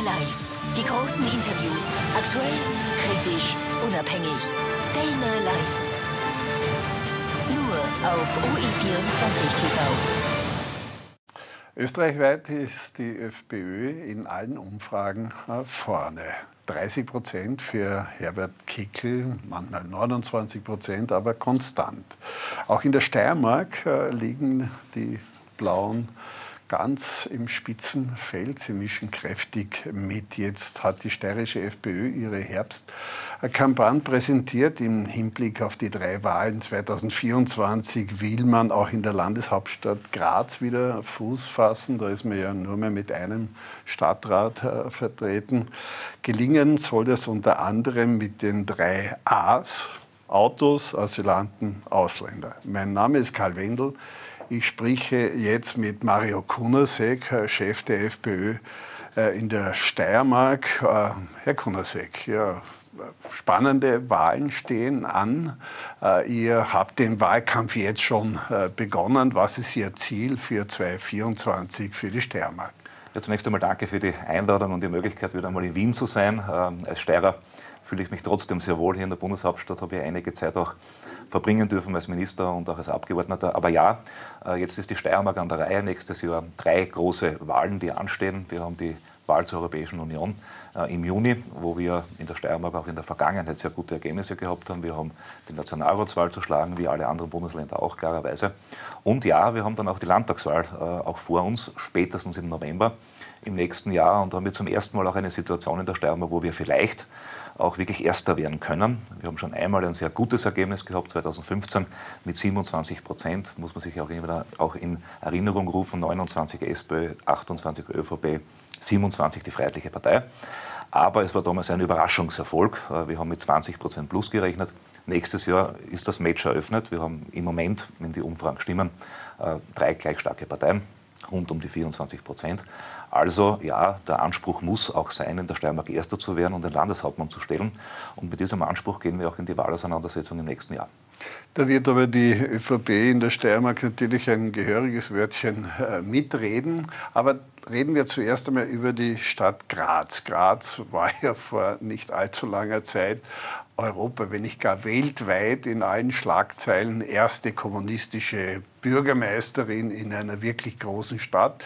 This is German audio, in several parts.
Live. Die großen Interviews. Aktuell, kritisch, unabhängig. Fellner Live. Nur auf OE24 TV. Österreichweit ist die FPÖ in allen Umfragen vorne. 30% für Herbert Kickl, manchmal 29%, aber konstant. Auch in der Steiermark liegen die Blauen ganz im Spitzenfeld. Sie mischen kräftig mit. Jetzt hat die steirische FPÖ ihre Herbstkampagne präsentiert. Im Hinblick auf die 3 Wahlen 2024 will man auch in der Landeshauptstadt Graz wieder Fuß fassen. Da ist man ja nur mehr mit einem Stadtrat vertreten. Gelingen soll das unter anderem mit den 3 A's: Autos, Asylanten, Ausländer. Mein Name ist Karl Wendel. Ich spreche jetzt mit Mario Kunasek, Chef der FPÖ in der Steiermark. Herr Kunasek, ja, spannende Wahlen stehen an. Ihr habt den Wahlkampf jetzt schon begonnen. Was ist Ihr Ziel für 2024 für die Steiermark? Ja, zunächst einmal danke für die Einladung und die Möglichkeit, wieder einmal in Wien zu sein. Als Steirer fühle ich mich trotzdem sehr wohl hier in der Bundeshauptstadt, habe ich einige Zeit auch verbringen dürfen als Minister und auch als Abgeordneter. Aber ja, jetzt ist die Steiermark an der Reihe. Nächstes Jahr 3 große Wahlen, die anstehen. Wir haben die Wahl zur Europäischen Union im Juni, wo wir in der Steiermark auch in der Vergangenheit sehr gute Ergebnisse gehabt haben. Wir haben die Nationalratswahl zu schlagen, wie alle anderen Bundesländer auch klarerweise. Und ja, wir haben dann auch die Landtagswahl auch vor uns, spätestens im November im nächsten Jahr. Und da haben wir zum ersten Mal auch eine Situation in der Steiermark, wo wir vielleicht auch wirklich Erster werden können. Wir haben schon einmal ein sehr gutes Ergebnis gehabt, 2015 mit 27%, muss man sich auch in Erinnerung rufen, 29 SPÖ, 28 ÖVP, 27 die Freiheitliche Partei. Aber es war damals ein Überraschungserfolg. Wir haben mit 20% plus gerechnet. Nächstes Jahr ist das Match eröffnet. Wir haben im Moment, wenn die Umfragen stimmen, 3 gleich starke Parteien, rund um die 24%. Also ja, der Anspruch muss auch sein, in der Steiermark Erster zu werden und den Landeshauptmann zu stellen. Und mit diesem Anspruch gehen wir auch in die Wahlauseinandersetzung im nächsten Jahr. Da wird aber die ÖVP in der Steiermark natürlich ein gehöriges Wörtchen mitreden. Aber reden wir zuerst einmal über die Stadt Graz. Graz war ja vor nicht allzu langer Zeit Europa, wenn nicht gar weltweit, in allen Schlagzeilen erste kommunistische Bürgermeisterin in einer wirklich großen Stadt.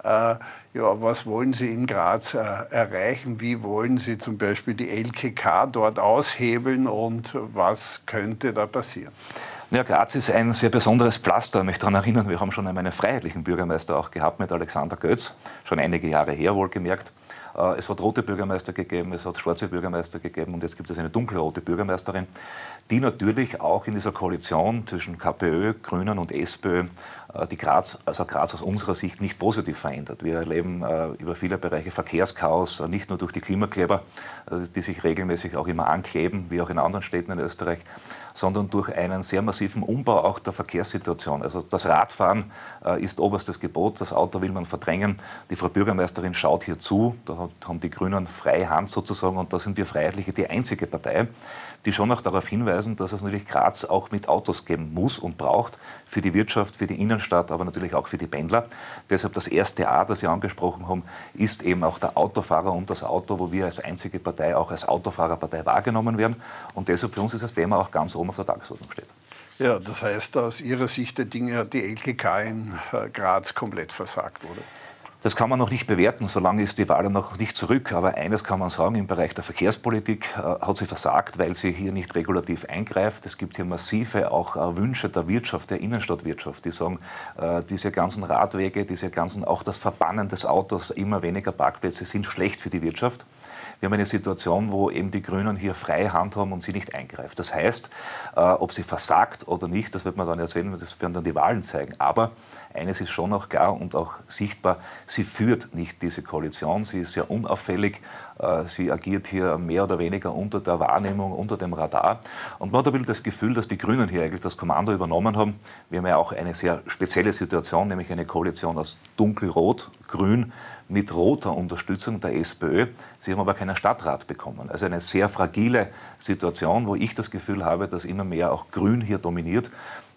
Ja, was wollen Sie in Graz erreichen? Wie wollen Sie zum Beispiel die LKK dort aushebeln und was könnte da passieren? Ja, Graz ist ein sehr besonderes Pflaster. Ich möchte daran erinnern, wir haben schon einmal einen freiheitlichen Bürgermeister auch gehabt mit Alexander Götz, schon einige Jahre her wohlgemerkt. Es hat rote Bürgermeister gegeben, es hat schwarze Bürgermeister gegeben und jetzt gibt es eine dunkelrote Bürgermeisterin, die natürlich auch in dieser Koalition zwischen KPÖ, Grünen und SPÖ die Graz aus unserer Sicht nicht positiv verändert. Wir erleben über viele Bereiche Verkehrschaos, nicht nur durch die Klimakleber, die sich regelmäßig auch immer ankleben, wie auch in anderen Städten in Österreich, sondern durch einen sehr massiven Umbau auch der Verkehrssituation. Also das Radfahren ist oberstes Gebot, das Auto will man verdrängen. Die Frau Bürgermeisterin schaut hier zu, da haben die Grünen freie Hand sozusagen und da sind wir Freiheitliche die einzige Partei, die schon auch darauf hinweisen, dass es natürlich Graz auch mit Autos geben muss und braucht, für die Wirtschaft, für die Innenstadt, aber natürlich auch für die Pendler. Deshalb das erste A, das Sie angesprochen haben, ist eben auch der Autofahrer und das Auto, wo wir als einzige Partei auch als Autofahrerpartei wahrgenommen werden. Und deshalb für uns ist das Thema auch ganz oben auf der Tagesordnung steht. Ja, das heißt, aus Ihrer Sicht der Dinge hat die LKK in Graz komplett versagt, oder? Das kann man noch nicht bewerten, solange ist die Wahl noch nicht zurück. Aber eines kann man sagen, im Bereich der Verkehrspolitik hat sie versagt, weil sie hier nicht regulativ eingreift. Es gibt hier massive auch Wünsche der Wirtschaft, der Innenstadtwirtschaft, die sagen, diese ganzen Radwege, auch das Verbannen des Autos, immer weniger Parkplätze sind schlecht für die Wirtschaft. Wir haben eine Situation, wo eben die Grünen hier freie Hand haben und sie nicht eingreift. Das heißt, ob sie versagt oder nicht, das wird man dann erzählen, das werden dann die Wahlen zeigen. Aber eines ist schon auch klar und auch sichtbar, sie führt nicht diese Koalition, sie ist sehr unauffällig, sie agiert hier mehr oder weniger unter der Wahrnehmung, unter dem Radar. Und man hat ein bisschen das Gefühl, dass die Grünen hier eigentlich das Kommando übernommen haben. Wir haben ja auch eine sehr spezielle Situation, nämlich eine Koalition aus dunkelrot, grün, mit roter Unterstützung der SPÖ. Sie haben aber keinen Stadtrat bekommen. Also eine sehr fragile Situation, wo ich das Gefühl habe, dass immer mehr auch Grün hier dominiert.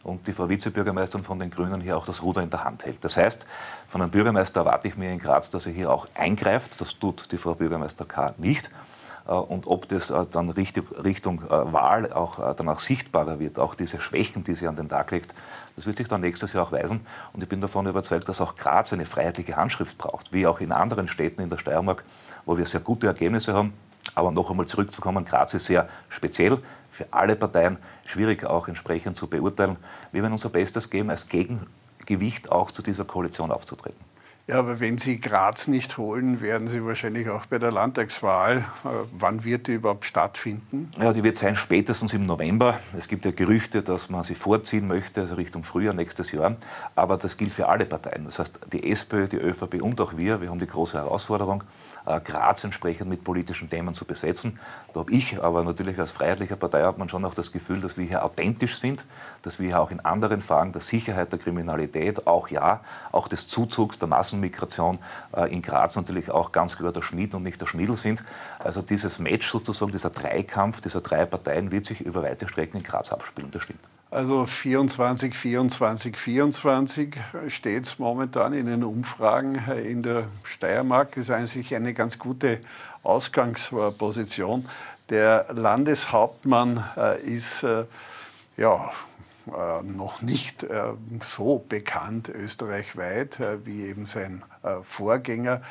und die Frau Vizebürgermeisterin von den Grünen hier auch das Ruder in der Hand hält. Das heißt, von einem Bürgermeister erwarte ich mir in Graz, dass er hier auch eingreift. Das tut die Frau Bürgermeister K. nicht. Und ob das dann Richtung Wahl auch danach sichtbarer wird, auch diese Schwächen, die sie an den Tag legt, das wird sich dann nächstes Jahr auch weisen. Und ich bin davon überzeugt, dass auch Graz eine freiheitliche Handschrift braucht, wie auch in anderen Städten in der Steiermark, wo wir sehr gute Ergebnisse haben. Aber noch einmal zurückzukommen, Graz ist sehr speziell, für alle Parteien schwierig auch entsprechend zu beurteilen. Wir werden unser Bestes geben, als Gegengewicht auch zu dieser Koalition aufzutreten. Ja, aber wenn Sie Graz nicht holen, werden Sie wahrscheinlich auch bei der Landtagswahl. Wann wird die überhaupt stattfinden? Ja, die wird sein spätestens im November. Es gibt ja Gerüchte, dass man sie vorziehen möchte, also Richtung Frühjahr nächstes Jahr. Aber das gilt für alle Parteien. Das heißt, die SPÖ, die ÖVP und auch wir haben die große Herausforderung, Graz entsprechend mit politischen Themen zu besetzen. Da habe ich aber natürlich als freiheitlicher Parteiobmann schon auch das Gefühl, dass wir hier authentisch sind, dass wir hier auch in anderen Fragen der Sicherheit, der Kriminalität, auch des Zuzugs, der Massenmigration in Graz natürlich auch ganz klar der Schmied und nicht der Schmiedl sind. Also dieses Match sozusagen, dieser Dreikampf dieser drei Parteien wird sich über weite Strecken in Graz abspielen, das stimmt. Also 24, 24, 24 steht es momentan in den Umfragen in der Steiermark. Das ist eigentlich eine ganz gute Ausgangsposition. Der Landeshauptmann ist noch nicht so bekannt österreichweit wie eben sein Vorgänger.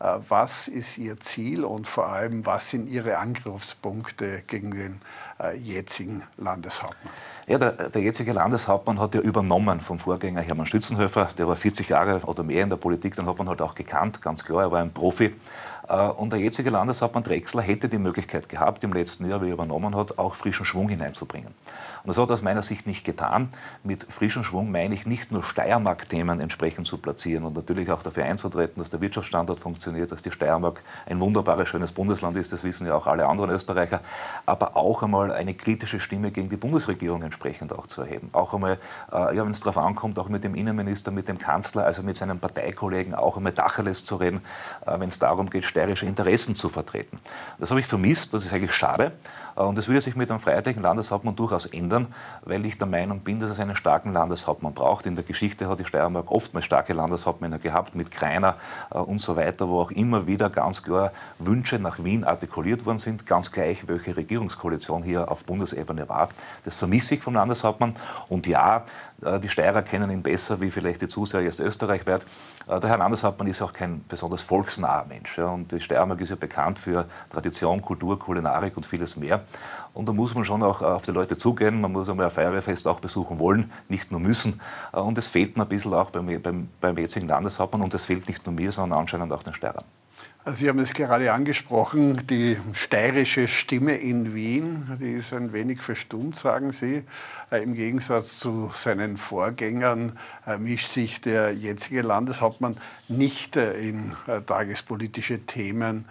Was ist Ihr Ziel und vor allem, was sind Ihre Angriffspunkte gegen den jetzigen Landeshauptmann? Ja, der jetzige Landeshauptmann hat ja übernommen vom Vorgänger Hermann Stützenhöfer. Der war 40 Jahre oder mehr in der Politik, den hat man halt auch gekannt, ganz klar, er war ein Profi. Und der jetzige Landeshauptmann Drechsler hätte die Möglichkeit gehabt, im letzten Jahr, wie er übernommen hat, auch frischen Schwung hineinzubringen. Und das hat er aus meiner Sicht nicht getan. Mit frischem Schwung meine ich nicht nur Steiermark-Themen entsprechend zu platzieren und natürlich auch dafür einzutreten, dass der Wirtschaftsstandort funktioniert, dass die Steiermark ein wunderbares, schönes Bundesland ist, das wissen ja auch alle anderen Österreicher, aber auch einmal eine kritische Stimme gegen die Bundesregierung entsprechend auch zu erheben. Auch einmal, wenn es darauf ankommt, auch mit dem Innenminister, mit dem Kanzler, also mit seinen Parteikollegen auch einmal Tacheles zu reden, wenn es darum geht, steirische Interessen zu vertreten. Das habe ich vermisst, das ist eigentlich schade. Und das würde sich mit einem freiheitlichen Landeshauptmann durchaus ändern, weil ich der Meinung bin, dass es einen starken Landeshauptmann braucht. In der Geschichte hat die Steiermark oftmals starke Landeshauptmänner gehabt, mit Greiner und so weiter, wo auch immer wieder ganz klar Wünsche nach Wien artikuliert worden sind, ganz gleich, welche Regierungskoalition hier auf Bundesebene war. Das vermisse ich vom Landeshauptmann. Und ja, die Steirer kennen ihn besser, wie vielleicht die Zuseher jetzt österreichweit. Der Herr Landeshauptmann ist auch kein besonders volksnaher Mensch. Ja, und die Steiermark ist ja bekannt für Tradition, Kultur, Kulinarik und vieles mehr. Und da muss man schon auch auf die Leute zugehen. Man muss einmal ein Feuerwehrfest auch besuchen wollen, nicht nur müssen. Und es fehlt mir ein bisschen auch beim jetzigen Landeshauptmann. Und es fehlt nicht nur mir, sondern anscheinend auch den Steirern. Also Sie haben es gerade angesprochen, die steirische Stimme in Wien, die ist ein wenig verstummt, sagen Sie. Im Gegensatz zu seinen Vorgängern mischt sich der jetzige Landeshauptmann nicht in tagespolitische Themen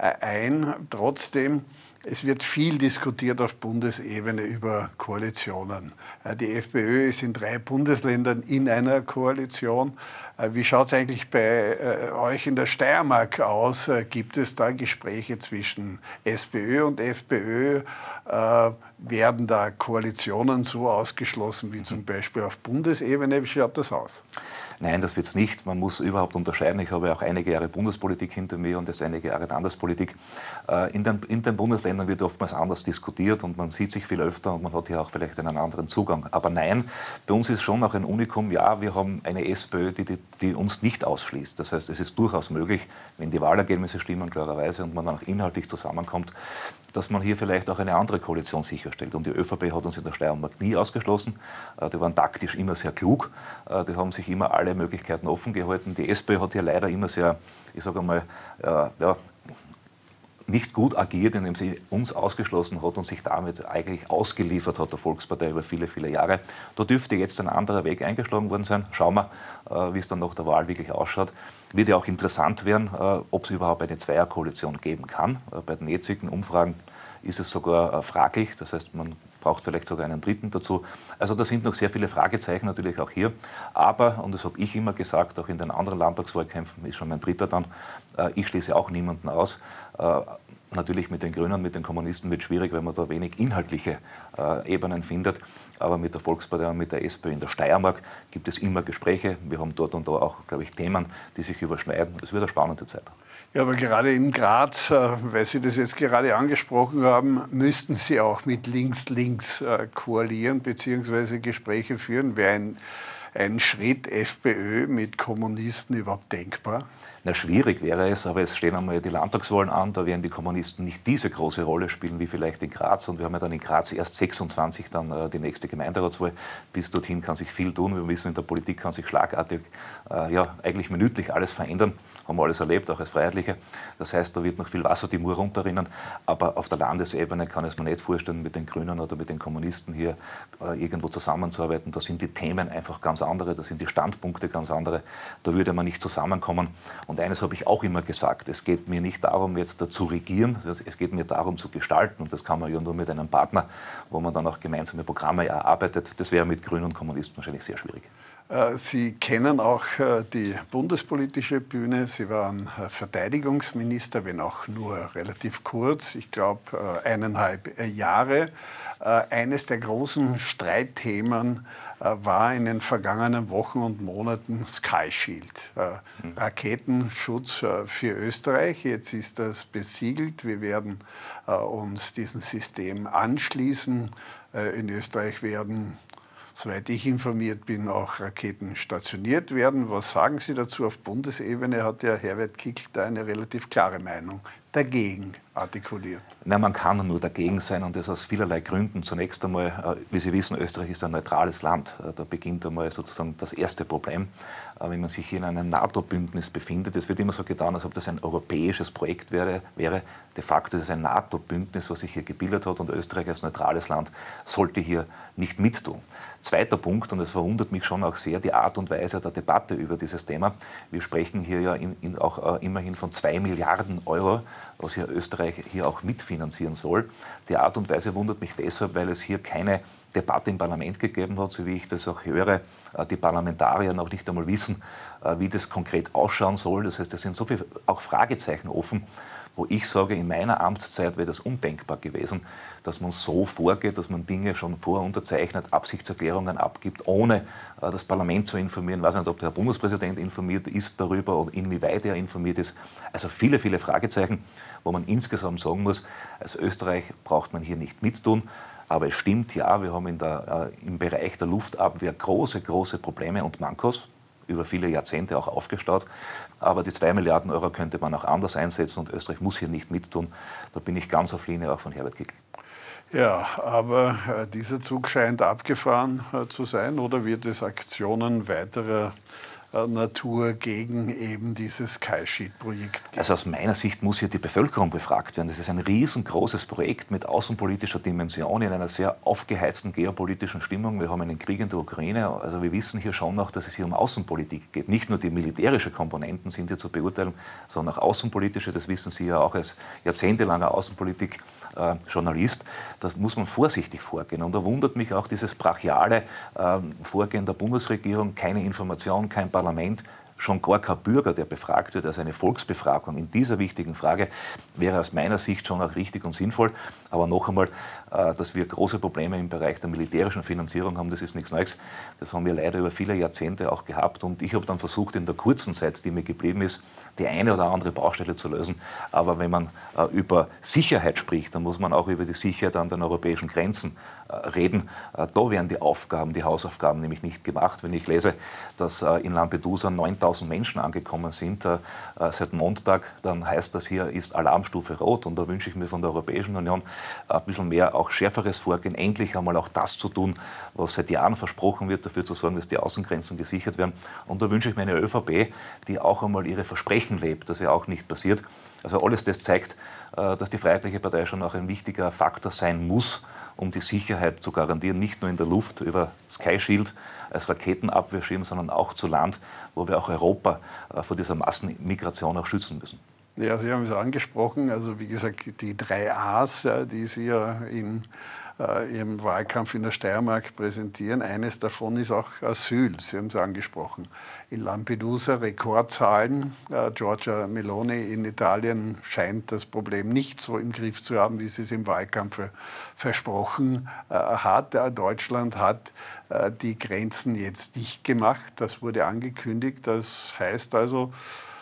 ein. Trotzdem, es wird viel diskutiert auf Bundesebene über Koalitionen. Die FPÖ ist in 3 Bundesländern in einer Koalition. Wie schaut es eigentlich bei euch in der Steiermark aus? Gibt es da Gespräche zwischen SPÖ und FPÖ? Werden da Koalitionen so ausgeschlossen wie zum Beispiel auf Bundesebene? Wie schaut das aus? Nein, das wird es nicht. Man muss überhaupt unterscheiden. Ich habe auch einige Jahre Bundespolitik hinter mir und jetzt einige Jahre Landespolitik. In den Bundesländern wird oftmals anders diskutiert und man sieht sich viel öfter und man hat hier auch vielleicht einen anderen Zugang. Aber nein, bei uns ist schon auch ein Unikum. Ja, wir haben eine SPÖ, die uns nicht ausschließt. Das heißt, es ist durchaus möglich, wenn die Wahlergebnisse stimmen, klarerweise, und man dann auch inhaltlich zusammenkommt, dass man hier vielleicht auch eine andere Koalition sicherstellt. Und die ÖVP hat uns in der Steiermark nie ausgeschlossen. Die waren taktisch immer sehr klug. Die haben sich immer alle Möglichkeiten offen gehalten. Die SPÖ hat hier leider immer sehr, ich sage einmal, nicht gut agiert, indem sie uns ausgeschlossen hat und sich damit eigentlich ausgeliefert hat der Volkspartei über viele, viele Jahre. Da dürfte jetzt ein anderer Weg eingeschlagen worden sein. Schauen wir, wie es dann nach der Wahl wirklich ausschaut. Wird ja auch interessant werden, ob es überhaupt eine Zweierkoalition geben kann. Bei den jetzigen Umfragen ist es sogar fraglich. Das heißt, man braucht vielleicht sogar einen dritten dazu. Also da sind noch sehr viele Fragezeichen natürlich auch hier. Aber, und das habe ich immer gesagt, auch in den anderen Landtagswahlkämpfen ist schon mein dritter dann, ich schließe auch niemanden aus. Natürlich mit den Grünen, mit den Kommunisten wird es schwierig, weil man da wenig inhaltliche Ebenen findet. Aber mit der Volkspartei und mit der SPÖ in der Steiermark gibt es immer Gespräche. Wir haben dort und da auch, glaube ich, Themen, die sich überschneiden. Es wird eine spannende Zeit. Ja, aber gerade in Graz, weil Sie das jetzt gerade angesprochen haben, müssten Sie auch mit Links-Links koalieren bzw. Gespräche führen. Wäre ein Schritt FPÖ mit Kommunisten überhaupt denkbar? Na, schwierig wäre es, aber es stehen einmal die Landtagswahlen an, da werden die Kommunisten nicht diese große Rolle spielen wie vielleicht in Graz. Und wir haben ja dann in Graz erst 26 dann die nächste Gemeinderatswahl. Bis dorthin kann sich viel tun. Wir wissen, in der Politik kann sich schlagartig, ja, eigentlich minütlich alles verändern. Haben wir alles erlebt, auch als Freiheitliche. Das heißt, da wird noch viel Wasser die Mur runterrinnen. Aber auf der Landesebene kann ich es mir nicht vorstellen, mit den Grünen oder mit den Kommunisten hier irgendwo zusammenzuarbeiten. Da sind die Themen einfach ganz andere, da sind die Standpunkte ganz andere. Da würde man nicht zusammenkommen. Und eines habe ich auch immer gesagt, es geht mir nicht darum, jetzt zu regieren, es geht mir darum zu gestalten. Und das kann man ja nur mit einem Partner, wo man dann auch gemeinsame Programme erarbeitet. Das wäre mit Grünen und Kommunisten wahrscheinlich sehr schwierig. Sie kennen auch die bundespolitische Bühne. Sie waren Verteidigungsminister, wenn auch nur relativ kurz, ich glaube 1,5 Jahre. Eines der großen Streitthemen war in den vergangenen Wochen und Monaten Sky Shield, Raketenschutz für Österreich. Jetzt ist das besiegelt. Wir werden uns diesem System anschließen. In Österreich werden, soweit ich informiert bin, auch Raketen stationiert werden. Was sagen Sie dazu? Auf Bundesebene hat ja Herbert Kickl da eine relativ klare Meinung dagegen artikuliert. Nein, man kann nur dagegen sein und das aus vielerlei Gründen. Zunächst einmal, wie Sie wissen, Österreich ist ein neutrales Land. Da beginnt einmal sozusagen das erste Problem. Wenn man sich hier in einem NATO-Bündnis befindet, es wird immer so getan, als ob das ein europäisches Projekt wäre. De facto ist es ein NATO-Bündnis, was sich hier gebildet hat und Österreich als neutrales Land sollte hier nicht mittun. Zweiter Punkt, und es verwundert mich schon auch sehr, die Art und Weise der Debatte über dieses Thema. Wir sprechen hier ja auch immerhin von 2 Milliarden Euro, was hier Österreich hier auch mitfinanzieren soll. Die Art und Weise wundert mich deshalb, weil es hier keine Debatte im Parlament gegeben hat, so wie ich das auch höre, die Parlamentarier noch nicht einmal wissen, wie das konkret ausschauen soll. Das heißt, es sind so viele auch Fragezeichen offen, wo ich sage, in meiner Amtszeit wäre das undenkbar gewesen, dass man so vorgeht, dass man Dinge schon vorunterzeichnet, Absichtserklärungen abgibt, ohne das Parlament zu informieren. Ich weiß nicht, ob der Herr Bundespräsident informiert ist darüber oder inwieweit er informiert ist. Also viele, viele Fragezeichen, wo man insgesamt sagen muss, als Österreich braucht man hier nicht mittun. Aber es stimmt, ja, wir haben im Bereich der Luftabwehr große, große Probleme und Mankos, über viele Jahrzehnte auch aufgestaut. Aber die 2 Milliarden Euro könnte man auch anders einsetzen und Österreich muss hier nicht mittun. Da bin ich ganz auf Linie auch von Herbert Kickl. Ja, aber dieser Zug scheint abgefahren zu sein, oder wird es Aktionen weiterer Natur gegen eben dieses Sky Shield-Projekt geben? Also aus meiner Sicht muss hier die Bevölkerung befragt werden. Das ist ein riesengroßes Projekt mit außenpolitischer Dimension in einer sehr aufgeheizten geopolitischen Stimmung. Wir haben einen Krieg in der Ukraine. Also wir wissen hier schon noch, dass es hier um Außenpolitik geht. Nicht nur die militärische Komponenten sind hier zur Beurteilung, sondern auch außenpolitische. Das wissen Sie ja auch als jahrzehntelanger Außenpolitik-Journalist. Da muss man vorsichtig vorgehen. Und da wundert mich auch dieses brachiale Vorgehen der Bundesregierung. Keine Information, kein Parlament, schon gar kein Bürger, der befragt wird. Also eine Volksbefragung in dieser wichtigen Frage wäre aus meiner Sicht schon auch richtig und sinnvoll. Aber noch einmal, dass wir große Probleme im Bereich der militärischen Finanzierung haben, das ist nichts Neues. Das haben wir leider über viele Jahrzehnte auch gehabt. Und ich habe dann versucht, in der kurzen Zeit, die mir geblieben ist, die eine oder andere Baustelle zu lösen. Aber wenn man über Sicherheit spricht, dann muss man auch über die Sicherheit an den europäischen Grenzen reden. Da werden die Hausaufgaben nämlich nicht gemacht. Wenn ich lese, dass in Lampedusa 9.000 Menschen angekommen sind seit Montag, dann heißt das, hier ist Alarmstufe Rot. Und da wünsche ich mir von der Europäischen Union ein bisschen mehr, auch schärferes Vorgehen, endlich einmal auch das zu tun, was seit Jahren versprochen wird, dafür zu sorgen, dass die Außengrenzen gesichert werden. Und da wünsche ich mir eine ÖVP, die auch einmal ihre Versprechen lebt, das ja auch nicht passiert. Also alles das zeigt, dass die Freiheitliche Partei schon auch ein wichtiger Faktor sein muss, um die Sicherheit zu garantieren, nicht nur in der Luft über Sky Shield als Raketenabwehrschirm, sondern auch zu Land, wo wir auch Europa vor dieser Massenmigration auch schützen müssen. Ja, Sie haben es angesprochen, also wie gesagt, die 3 A's, die Sie ja in Ihrem Wahlkampf in der Steiermark präsentieren. Eines davon ist auch Asyl, Sie haben es angesprochen. In Lampedusa Rekordzahlen. Giorgia Meloni in Italien scheint das Problem nicht so im Griff zu haben, wie sie es im Wahlkampf versprochen hat. Deutschland hat die Grenzen jetzt dicht gemacht. Das wurde angekündigt. Das heißt also,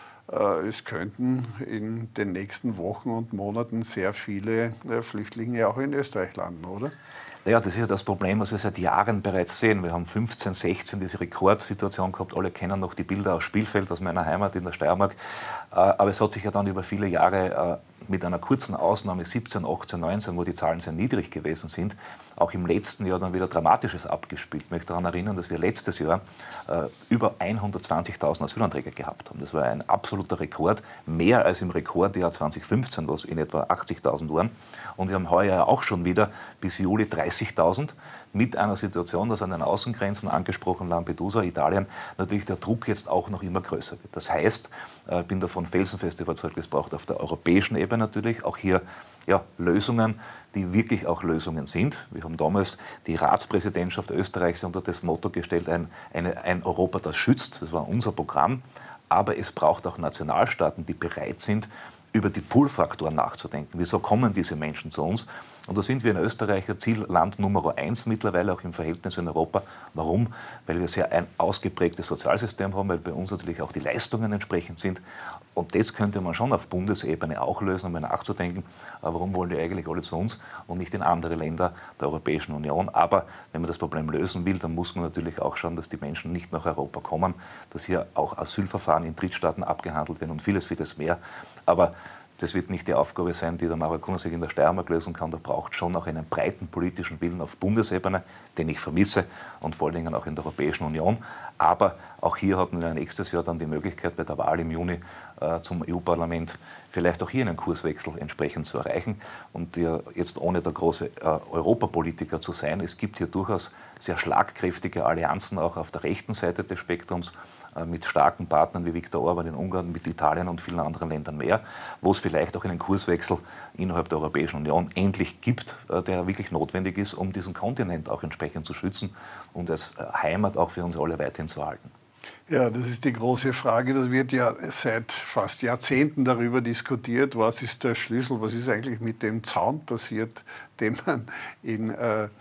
es könnten in den nächsten Wochen und Monaten sehr viele Flüchtlinge auch in Österreich landen, oder? Ja, das ist ja das Problem, was wir seit Jahren bereits sehen. Wir haben 15, 16 diese Rekordsituation gehabt. Alle kennen noch die Bilder aus Spielfeld, aus meiner Heimat in der Steiermark. Aber es hat sich ja dann über viele Jahre mit einer kurzen Ausnahme 17, 18, 19, wo die Zahlen sehr niedrig gewesen sind, auch im letzten Jahr dann wieder Dramatisches abgespielt. Ich möchte daran erinnern, dass wir letztes Jahr über 120.000 Asylanträge gehabt haben. Das war ein absoluter Rekord, mehr als im Rekordjahr 2015, was in etwa 80.000 waren. Und wir haben heuer auch schon wieder bis Juli 30.000. Mit einer Situation, dass an den Außengrenzen, angesprochen Lampedusa, Italien, natürlich der Druck jetzt auch noch immer größer wird. Das heißt, ich bin davon felsenfest überzeugt, es braucht auf der europäischen Ebene natürlich auch hier Lösungen, die wirklich auch Lösungen sind. Wir haben damals die Ratspräsidentschaft Österreichs unter das Motto gestellt, ein Europa, das schützt. Das war unser Programm. Aber es braucht auch Nationalstaaten, die bereit sind, über die Pull-Faktoren nachzudenken. Wieso kommen diese Menschen zu uns? Und da sind wir in Österreich Zielland Nummer 1 mittlerweile, auch im Verhältnis in Europa. Warum? Weil wir sehr ein ausgeprägtes Sozialsystem haben, weil bei uns natürlich auch die Leistungen entsprechend sind. Und das könnte man schon auf Bundesebene auch lösen, um nachzudenken, warum wollen die eigentlich alle zu uns und nicht in andere Länder der Europäischen Union. Aber wenn man das Problem lösen will, dann muss man natürlich auch schauen, dass die Menschen nicht nach Europa kommen, dass hier auch Asylverfahren in Drittstaaten abgehandelt werden und vieles, vieles mehr. Aber das wird nicht die Aufgabe sein, die der Mario Kunasek in der Steiermark lösen kann. Da braucht schon auch einen breiten politischen Willen auf Bundesebene, den ich vermisse, und vor allen Dingen auch in der Europäischen Union. Aber auch hier hatten wir nächstes Jahr dann die Möglichkeit, bei der Wahl im Juni zum EU-Parlament vielleicht auch hier einen Kurswechsel entsprechend zu erreichen. Und jetzt ohne der große Europapolitiker zu sein, es gibt hier durchaus sehr schlagkräftige Allianzen auch auf der rechten Seite des Spektrums mit starken Partnern wie Viktor Orban in Ungarn, mit Italien und vielen anderen Ländern mehr, wo es vielleicht auch einen Kurswechsel innerhalb der Europäischen Union endlich gibt, der wirklich notwendig ist, um diesen Kontinent auch entsprechend zu schützen und als Heimat auch für uns alle weiterhin zu erhalten. Ja, das ist die große Frage. Das wird ja seit fast Jahrzehnten darüber diskutiert. Was ist der Schlüssel? Was ist eigentlich mit dem Zaun passiert, den man in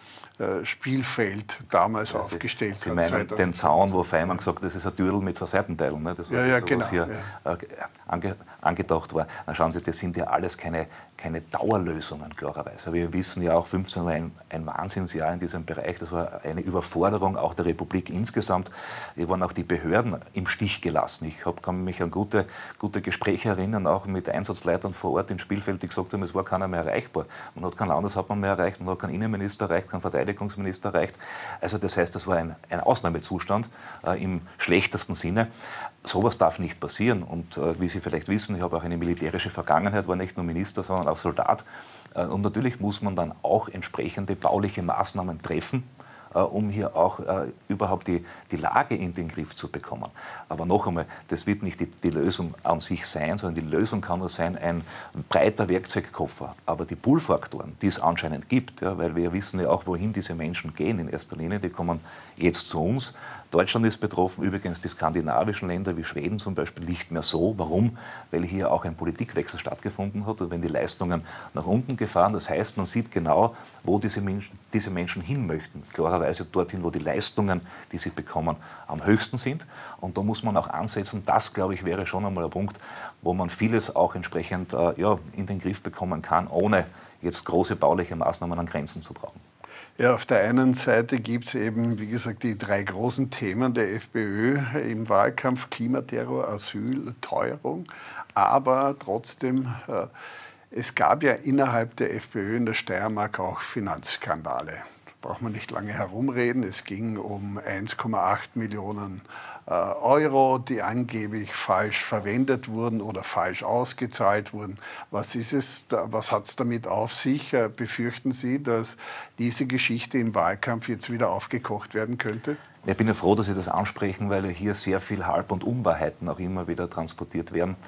Spielfeld damals aufgestellt hat? Sie meinen den Zaun, wo Feimann gesagt hat, das ist ein Türl mit 2 Seitenteilen. Ne? Das war ja, so, genau, was hier angedacht war. Na, schauen Sie, das sind ja alles keine Dauerlösungen, klarerweise. Aber wir wissen ja auch, 15 war ein Wahnsinnsjahr in diesem Bereich. Das war eine Überforderung auch der Republik insgesamt. Hier waren auch die Behörden im Stich gelassen. Ich kann mich an gute Gespräche erinnern, auch mit Einsatzleitern vor Ort in Spielfeld, die gesagt haben, es war keiner mehr erreichbar. Man hat keinen Landeshauptmann mehr erreicht, man hat keinen Innenminister erreicht, keinen Verteidigungsminister erreicht. Also das heißt, das war ein Ausnahmezustand im schlechtesten Sinne. Sowas darf nicht passieren. Und wie Sie vielleicht wissen, ich habe auch eine militärische Vergangenheit, war nicht nur Minister, sondern auch Soldat. Und natürlich muss man dann auch entsprechende bauliche Maßnahmen treffen, um hier auch überhaupt die Lage in den Griff zu bekommen. Aber noch einmal, das wird nicht die Lösung an sich sein, sondern die Lösung kann nur sein, ein breiter Werkzeugkoffer. Aber die Pull-Faktoren, die es anscheinend gibt, ja, weil wir wissen ja auch, wohin diese Menschen gehen in erster Linie, die kommen jetzt zu uns. Deutschland ist betroffen, übrigens die skandinavischen Länder wie Schweden zum Beispiel nicht mehr so. Warum? Weil hier auch ein Politikwechsel stattgefunden hat und wenn die Leistungen nach unten gefahren. Das heißt, man sieht genau, wo diese Menschen hin möchten. Klarerweise dorthin, wo die Leistungen, die sie bekommen, am höchsten sind. Und da muss man auch ansetzen. Das, glaube ich, wäre schon einmal ein Punkt, wo man vieles auch entsprechend in den Griff bekommen kann, ohne jetzt große bauliche Maßnahmen an Grenzen zu brauchen. Ja, auf der einen Seite gibt es eben, wie gesagt, die 3 großen Themen der FPÖ im Wahlkampf: Klimaterror, Asyl, Teuerung. Aber trotzdem, es gab ja innerhalb der FPÖ in der Steiermark auch Finanzskandale. Da braucht man nicht lange herumreden. Es ging um 1,8 Millionen Euro, die angeblich falsch verwendet wurden oder falsch ausgezahlt wurden. Was ist es? Was hat es damit auf sich? Befürchten Sie, dass diese Geschichte im Wahlkampf jetzt wieder aufgekocht werden könnte? Ich bin ja froh, dass Sie das ansprechen, weil hier sehr viel Halb- und Unwahrheiten auch immer wieder transportiert werden.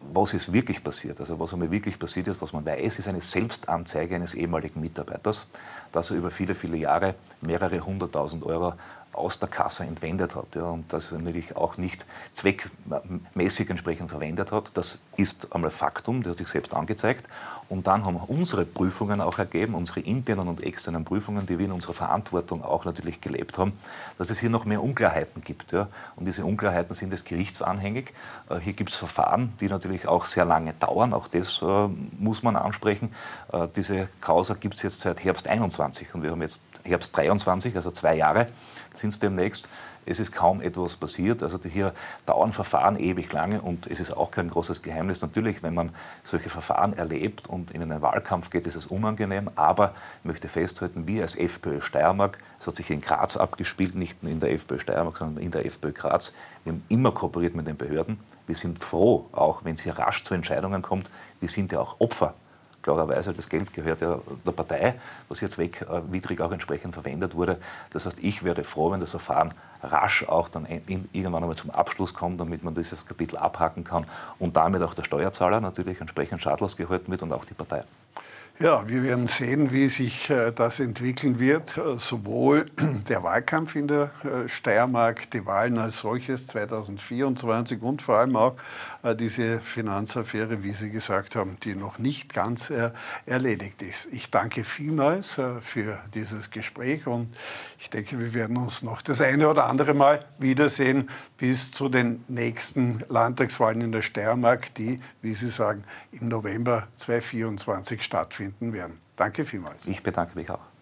was ist wirklich passiert? Also was einmal wirklich passiert ist, was man weiß, ist eine Selbstanzeige eines ehemaligen Mitarbeiters, dass er über viele, viele Jahre mehrere 100.000 Euro aus der Kasse entwendet hat, ja, und das natürlich auch nicht zweckmäßig entsprechend verwendet hat. Das ist einmal Faktum, das hat sich selbst angezeigt. Und dann haben unsere Prüfungen auch ergeben, unsere internen und externen Prüfungen, die wir in unserer Verantwortung auch natürlich gelebt haben, dass es hier noch mehr Unklarheiten gibt. Ja. Und diese Unklarheiten sind des Gerichts anhängig. Hier gibt es Verfahren, die natürlich auch sehr lange dauern. Auch das muss man ansprechen. Diese Causa gibt es jetzt seit Herbst 21 und wir haben jetzt Herbst 23, also 2 Jahre sind es demnächst. Es ist kaum etwas passiert. Also hier dauern Verfahren ewig lange und es ist auch kein großes Geheimnis. Natürlich, wenn man solche Verfahren erlebt und in einen Wahlkampf geht, ist es unangenehm. Aber ich möchte festhalten, wir als FPÖ Steiermark, es hat sich in Graz abgespielt, nicht nur in der FPÖ Steiermark, sondern in der FPÖ Graz. Wir haben immer kooperiert mit den Behörden. Wir sind froh, auch wenn es hier rasch zu Entscheidungen kommt. Wir sind ja auch Opfer. Klarerweise, das Geld gehört ja der Partei, was hier zweckwidrig auch entsprechend verwendet wurde. Das heißt, ich wäre froh, wenn das Verfahren rasch auch dann irgendwann einmal zum Abschluss kommt, damit man dieses Kapitel abhaken kann und damit auch der Steuerzahler natürlich entsprechend schadlos gehalten wird und auch die Partei. Ja, wir werden sehen, wie sich das entwickeln wird. Sowohl der Wahlkampf in der Steiermark, die Wahlen als solches 2024 und vor allem auch diese Finanzaffäre, wie Sie gesagt haben, die noch nicht ganz erledigt ist. Ich danke vielmals für dieses Gespräch und ich denke, wir werden uns noch das eine oder andere Mal wiedersehen bis zu den nächsten Landtagswahlen in der Steiermark, die, wie Sie sagen, im November 2024 stattfinden werden. Danke vielmals. Ich bedanke mich auch.